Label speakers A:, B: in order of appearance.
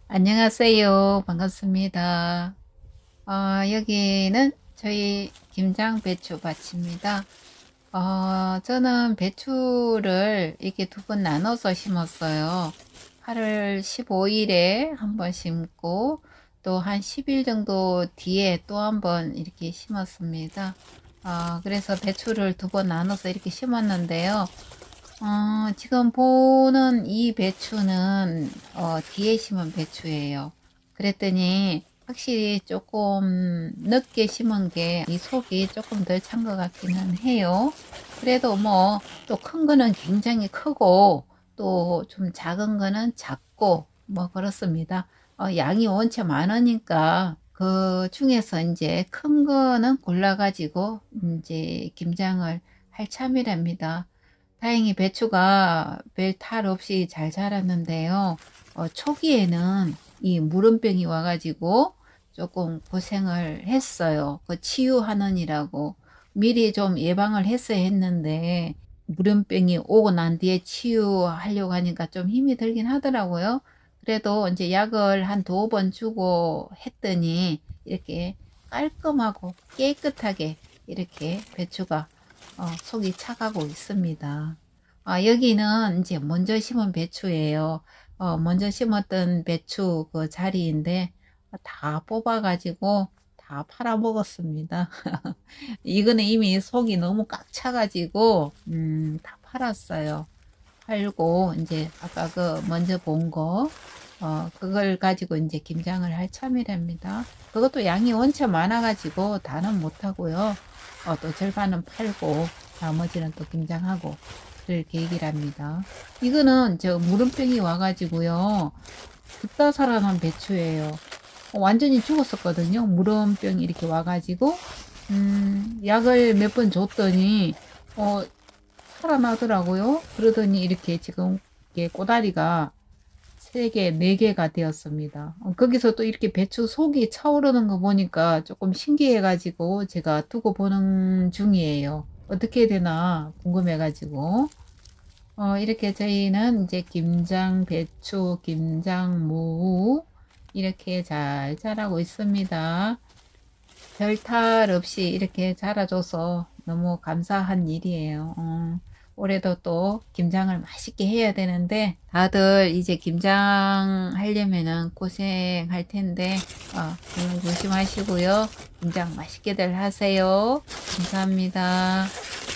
A: 안녕하세요. 반갑습니다. 여기는 저희 김장 배추 밭입니다. 저는 배추를 이렇게 두 번 나눠서 심었어요. 8월 15일에 한번 심고 또 한 10일 정도 뒤에 또 한번 이렇게 심었습니다. 그래서 배추를 두 번 나눠서 이렇게 심었는데요. 지금 보는 이 배추는 뒤에 심은 배추예요. 그랬더니 확실히 조금 늦게 심은 게 이 속이 조금 덜 찬 것 같기는 해요. 그래도 뭐 또 큰 거는 굉장히 크고 또 좀 작은 거는 작고 뭐 그렇습니다. 양이 원체 많으니까 그 중에서 이제 큰 거는 골라가지고 이제 김장을 할 참이랍니다. 다행히 배추가 별 탈 없이 잘 자랐는데요. 초기에는 이 무름병이 와가지고 조금 고생을 했어요. 그 치유하느니라고 미리 좀 예방을 했어야 했는데 무름병이 오고 난 뒤에 치유하려고 하니까 좀 힘이 들긴 하더라고요. 그래도 이제 약을 한 두 번 주고 했더니 이렇게 깔끔하고 깨끗하게 이렇게 배추가 속이 차가고 있습니다. 여기는 이제 먼저 심은 배추예요. 먼저 심었던 배추 그 자리인데 다 뽑아가지고 다 팔아 먹었습니다. 이거는 이미 속이 너무 꽉 차가지고 다 팔았어요. 팔고 이제 아까 그 먼저 본 거 그걸 가지고 이제 김장을 할 참이랍니다. 그것도 양이 원체 많아가지고 다는 못하고요. 또 절반은 팔고 나머지는 또 김장하고 그럴 계획이랍니다. 이거는 저 무름병이 와가지고요. 듣다 살아난 배추예요. 완전히 죽었었거든요. 무름병이 이렇게 와가지고 약을 몇 번 줬더니 어, 살아나더라고요. 그러더니 이렇게 지금 이게 꼬다리가 3개, 4개가 되었습니다. 거기서 또 이렇게 배추 속이 차오르는 거 보니까 조금 신기해가지고 제가 두고 보는 중이에요. 어떻게 되나 궁금해가지고. 이렇게 저희는 이제 김장 배추, 김장 무 이렇게 잘 자라고 있습니다. 별탈 없이 이렇게 자라줘서 너무 감사한 일이에요. 올해도 또 김장을 맛있게 해야 되는데 다들 이제 김장 하려면은 고생할 텐데 너무 조심하시고요. 김장 맛있게들 하세요. 감사합니다.